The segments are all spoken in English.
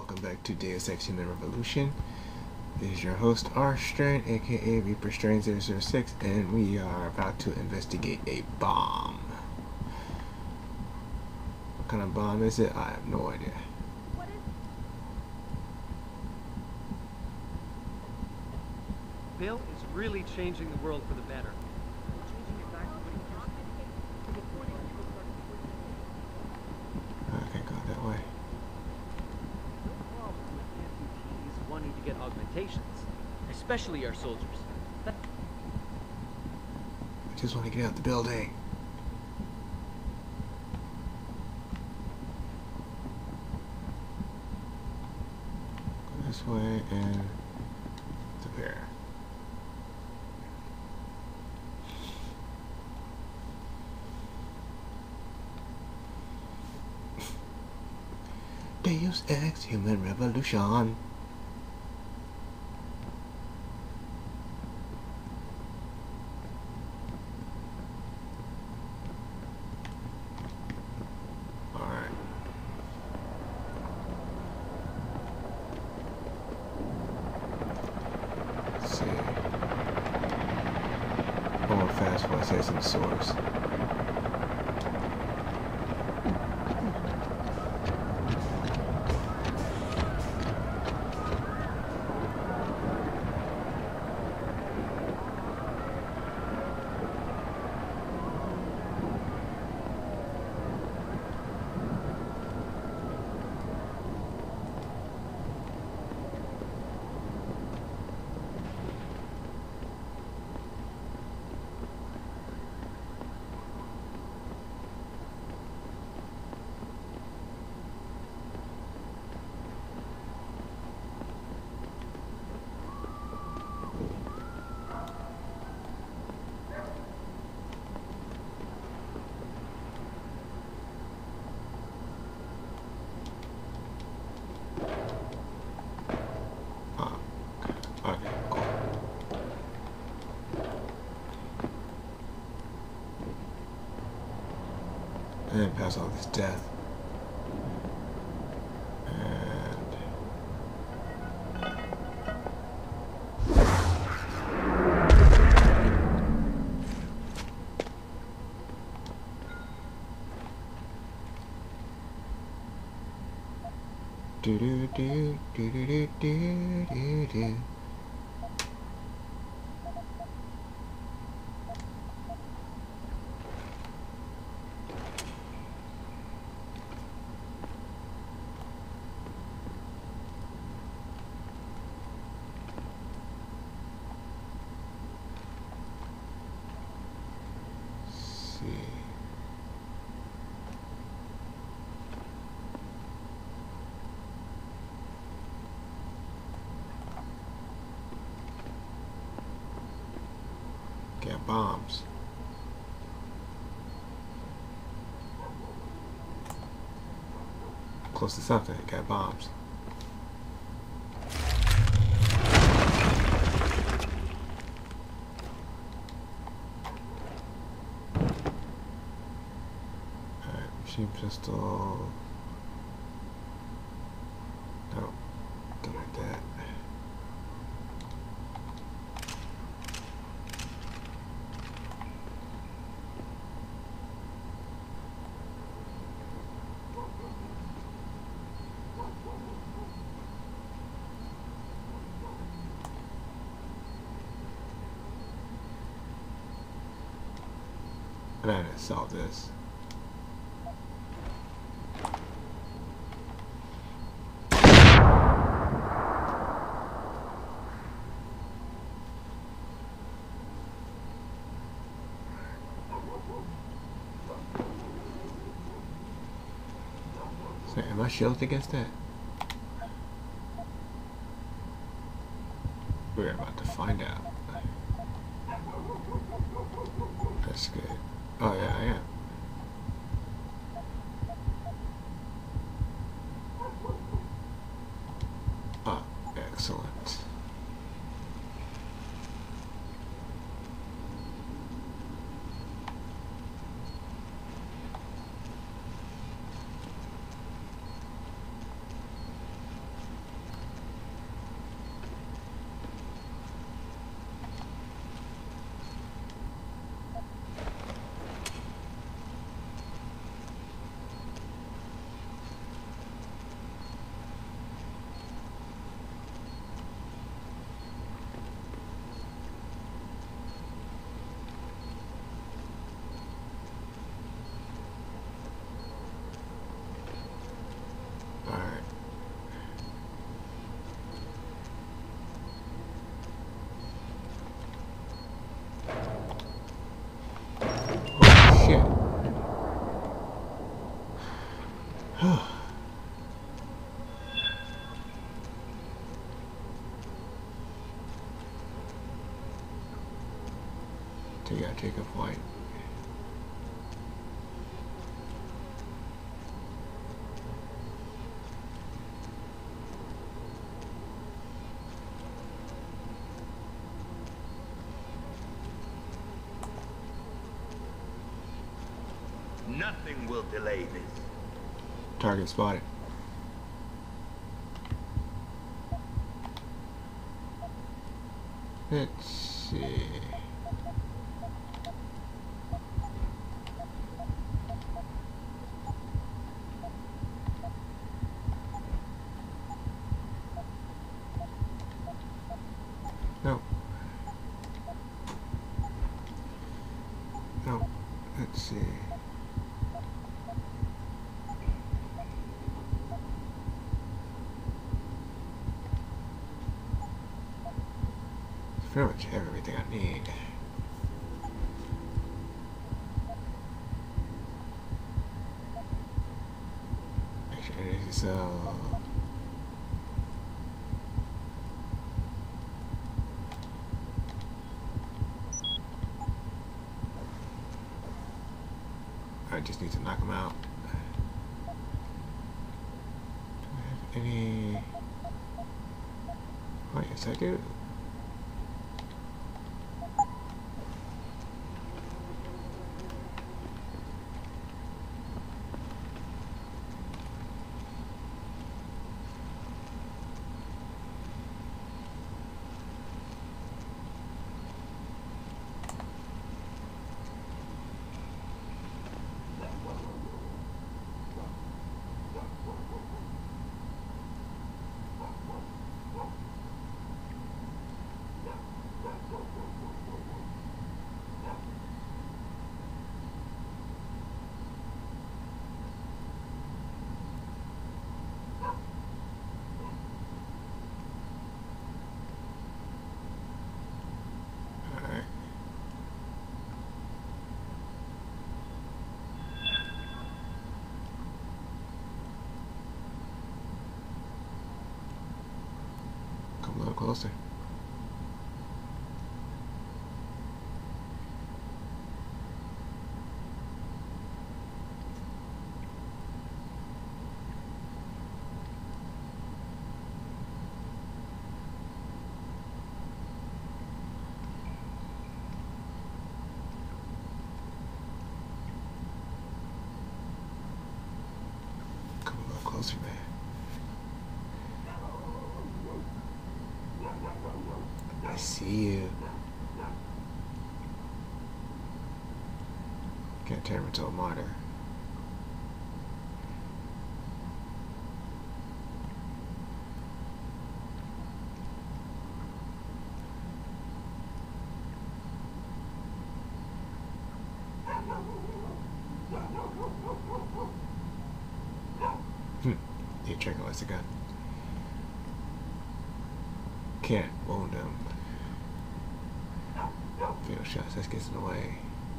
welcome back to Deus Ex Human Revolution. This is your host, R. Strain, aka Reaper Strain 006, and we are about to investigate a bomb. What kind of bomb is it? I have no idea. Bill is really changing the world for the better. I can't go that way. No problem with amputees wanting to get augmentations, especially our soldiers. I just want to get out the building. Go this way and to there. Deus Ex Human Revolution. Alright. Let's see. Going fast before I say some source. Okay, cool. And then pass all this death. And do do do do do do do do. Got bombs. Close to something. Got bombs. Alright, machine pistol. No, don't like that. And I didn't solve this. So, am I shielded against that? We're about to find out. That's good. Oh yeah, I am. Ah, excellent. You gotta take a point. Nothing will delay this. Target spotted. Let's see. No. No. Let's see. Pretty much have everything I need. Actually, it is I just need to knock them out. Do I have any? Oh, yes, I do. Come a little closer. Come a little closer, man. I see you. Can't turn him into a martyr. You trick unless a gun. Can't wound him. Fatal shots, that gets in the way.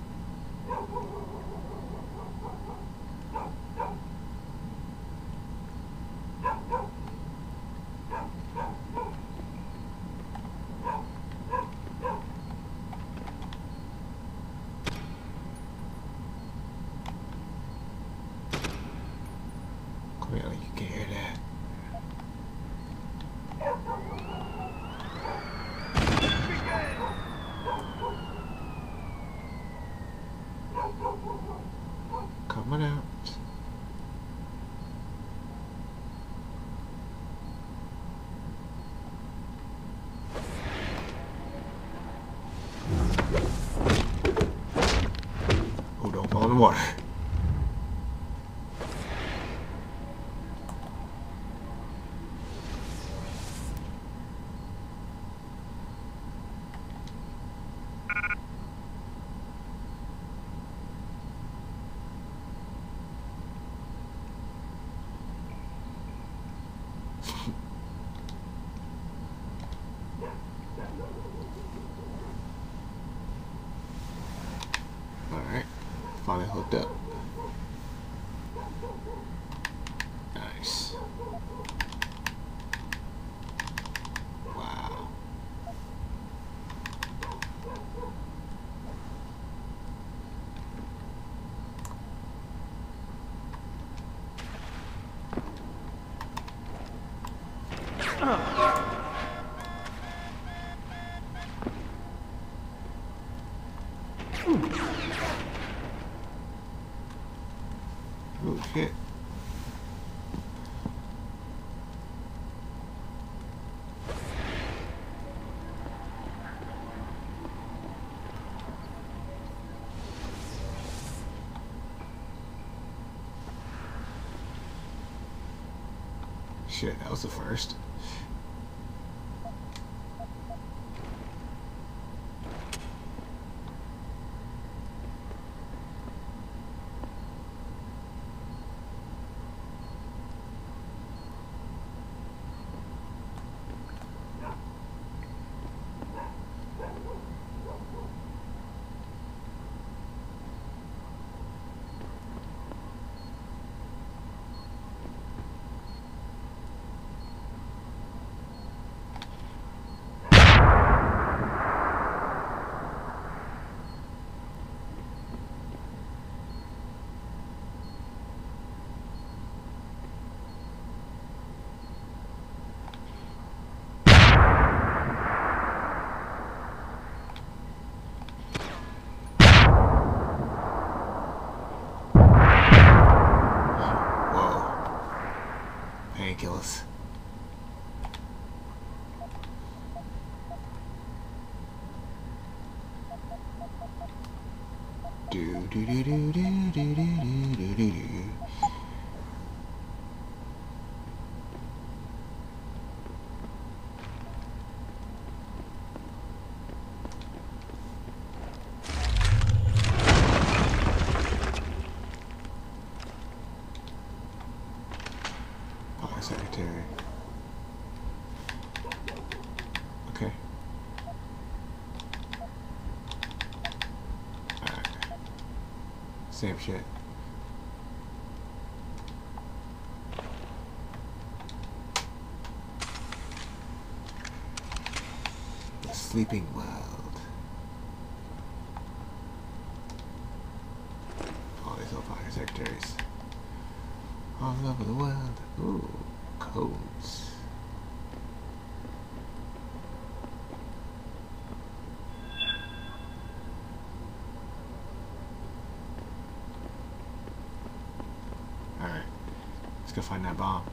Clearly you can hear that. Coming out. Oh, don't fall in the water. Alright, finally hooked up. Nice. Wow. Oh shit. Shit, that was the first. Painkillers. Do do do do do do do do do do. Secretary. Okay. Alright. Same shit. The sleeping world. All these little fucking secretaries. All over the world. Ooh. Codes. Alright, let's go find that bomb.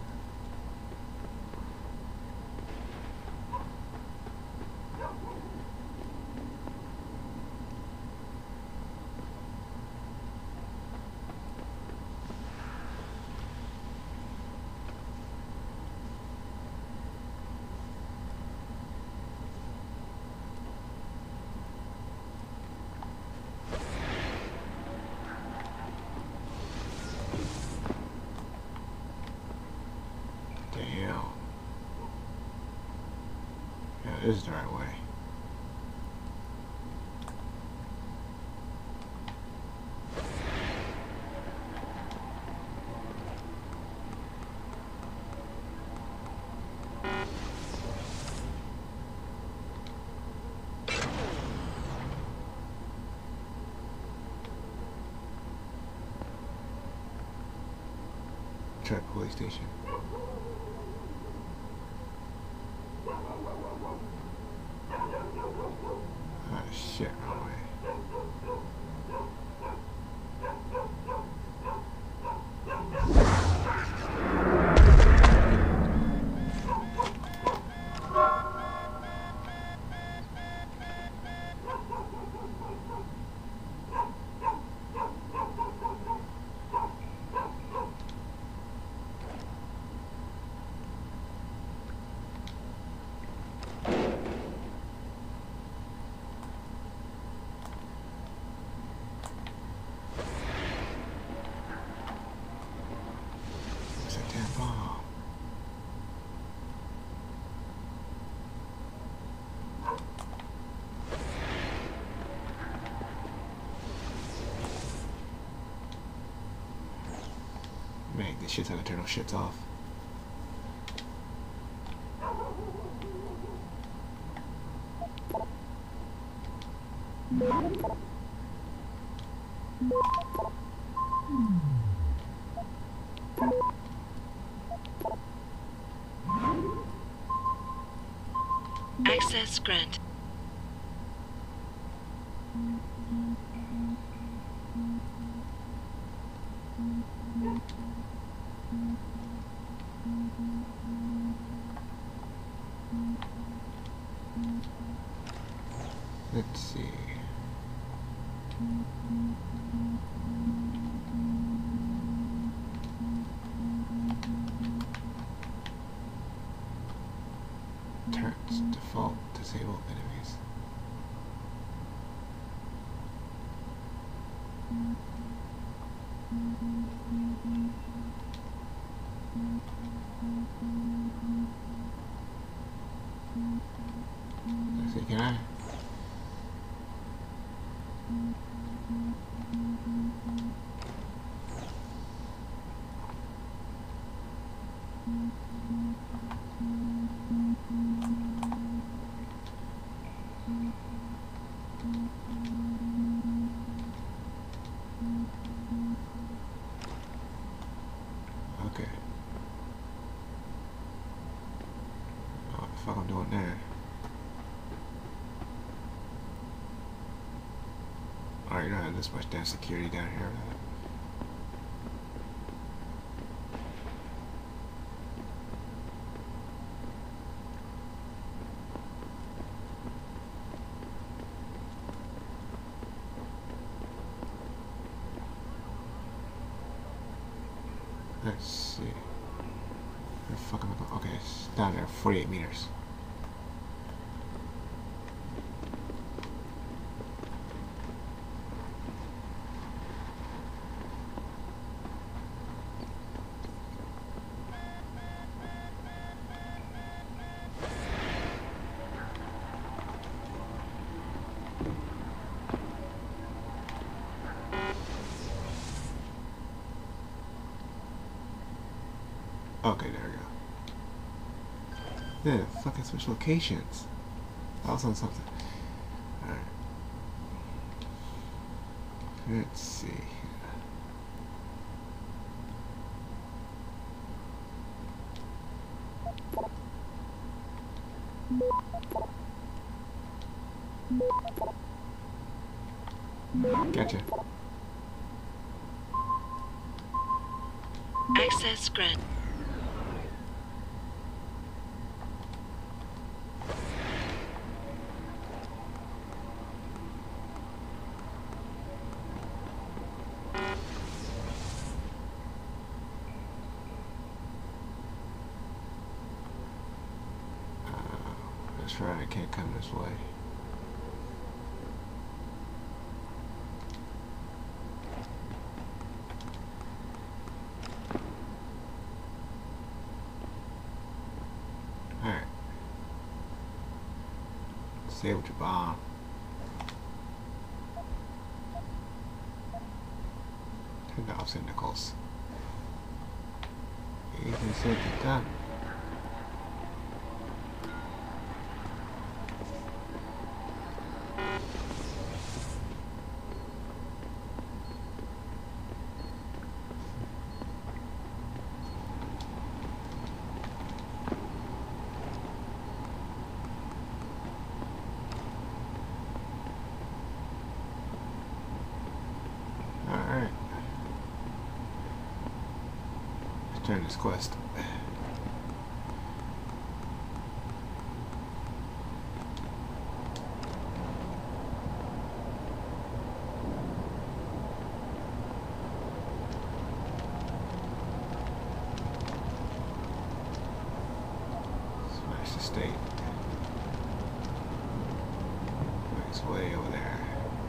This is the right way. Try police station. Ah, shit, wrong way. Man, this shit's how to turn those shits off. Access granted. Let's see. Turrets default disable enemies. Let's see, can I? Okay. Oh, what the fuck I'm doing there? Alright, you don't have this much damn security down here. Let's see. Where the fuck am I going? Okay, it's down there, 48 meters. Okay, there we go. Yeah, fucking switch locations. That was on something. Alright. Let's see. Gotcha. Access granted. That's right, I can't come this way. Alright. Save with your bomb. $10 nickels. You can save it done. Alright. Let's turn this quest. Smash the state. It's way over there.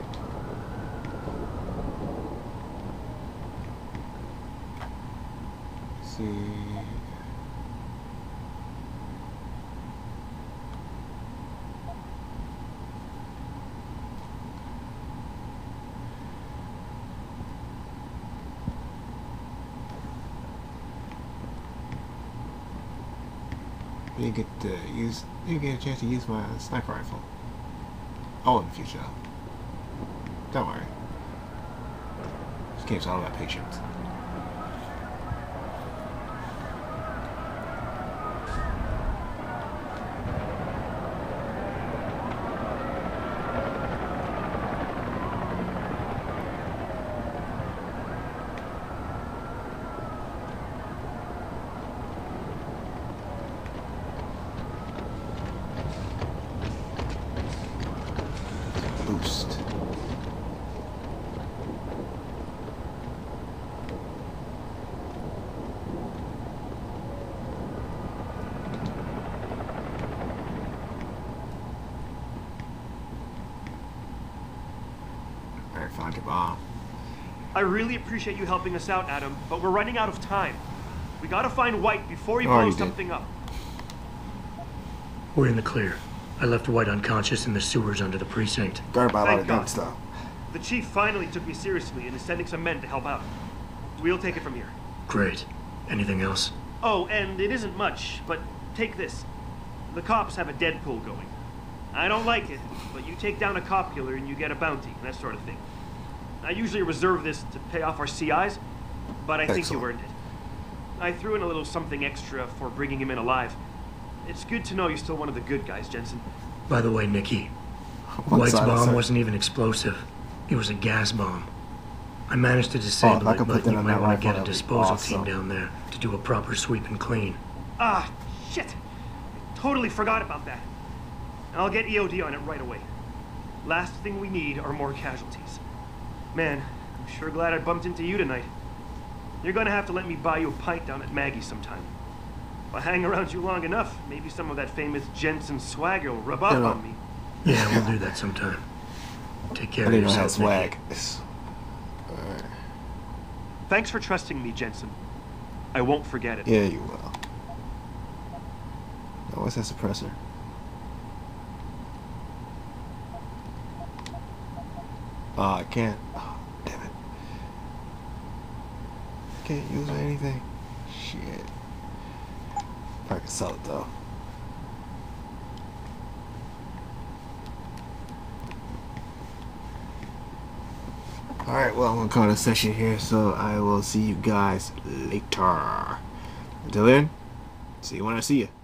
See. You get to use. You get a chance to use my sniper rifle. Oh, in the future. Don't worry. This game's all about patience. bomb. I really appreciate you helping us out, Adam, but we're running out of time. We gotta find White before he Already blows did. something up. We're in the clear. I left White unconscious in the sewers under the precinct. Guarded by a lot Thank of God. gun stuff. The chief finally took me seriously and is sending some men to help out. We'll take it from here. Great. Anything else? Oh, and it isn't much, but take this. The cops have a Deadpool going. I don't like it, but you take down a cop killer and you get a bounty, that sort of thing. I usually reserve this to pay off our CIs, but I think you Excellent. earned it. I threw in a little something extra for bringing him in alive. It's good to know you're still one of the good guys, Jensen. By the way, Nikki, One White's side, bomb sir. wasn't even explosive. It was a gas bomb. I managed to disable if I it, could put but that we on might that want rifle, to get a that'd be disposal awesome. team down there to do a proper sweep and clean. Ah, shit! Totally forgot about that. I'll get EOD on it right away. Last thing we need are more casualties. Man, I'm sure glad I bumped into you tonight. You're gonna have to let me buy you a pint down at Maggie's sometime. If I hang around you long enough, maybe some of that famous Jensen swagger will rub off No, no. on me. Yeah, we'll do that sometime. Take care I of didn't know how yourself, Nikki. swag. It's- Alright. Thanks for trusting me, Jensen. I won't forget it. Yeah, you will. Now, what's that suppressor? Oh, I can't. Oh, damn it. Can't use anything. Shit. I can sell it though. Alright, well, I'm gonna call this session here, so I will see you guys later. Until then, see you when I see you.